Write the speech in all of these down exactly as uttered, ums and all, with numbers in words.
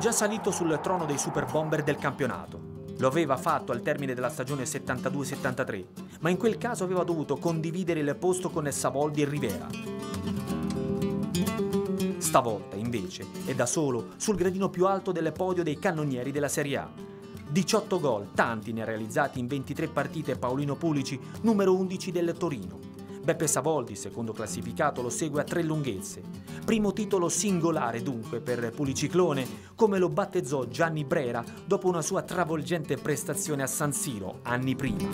già salito sul trono dei super bomber del campionato. Lo aveva fatto al termine della stagione settantadue settantatré, ma in quel caso aveva dovuto condividere il posto con Savoldi e Rivera. Stavolta, invece, è da solo sul gradino più alto del podio dei cannonieri della Serie A. diciotto gol, tanti ne ha realizzati in ventitré partite Paolino Pulici, numero undici del Torino. Beppe Savoldi, secondo classificato, lo segue a tre lunghezze. Primo titolo singolare dunque per Puliciclone, come lo battezzò Gianni Brera dopo una sua travolgente prestazione a San Siro anni prima.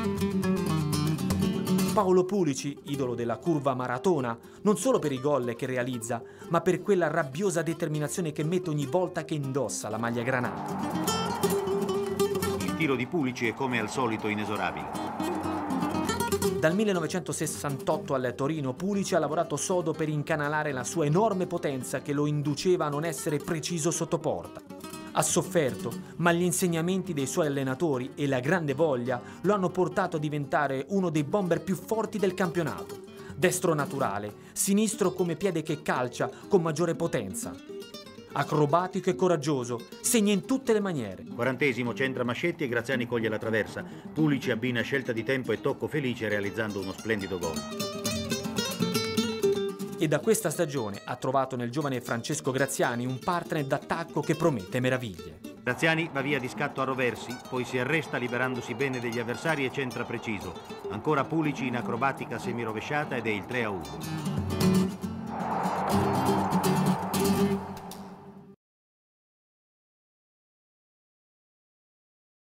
Paolo Pulici, idolo della curva maratona, non solo per i gol che realizza, ma per quella rabbiosa determinazione che mette ogni volta che indossa la maglia granata. Il tiro di Pulici è come al solito inesorabile. Dal millenovecentosessantotto al Torino, Pulici ha lavorato sodo per incanalare la sua enorme potenza che lo induceva a non essere preciso sotto porta. Ha sofferto, ma gli insegnamenti dei suoi allenatori e la grande voglia lo hanno portato a diventare uno dei bomber più forti del campionato. Destro naturale, sinistro come piede che calcia con maggiore potenza. Acrobatico e coraggioso, segna in tutte le maniere. Quarantesimo, centra Mascetti e Graziani coglie la traversa. Pulici abbina scelta di tempo e tocco felice realizzando uno splendido gol. E da questa stagione ha trovato nel giovane Francesco Graziani un partner d'attacco che promette meraviglie. Graziani va via di scatto a roversi, poi si arresta liberandosi bene degli avversari e centra preciso. Ancora Pulici in acrobatica semirovesciata ed è il tre a uno.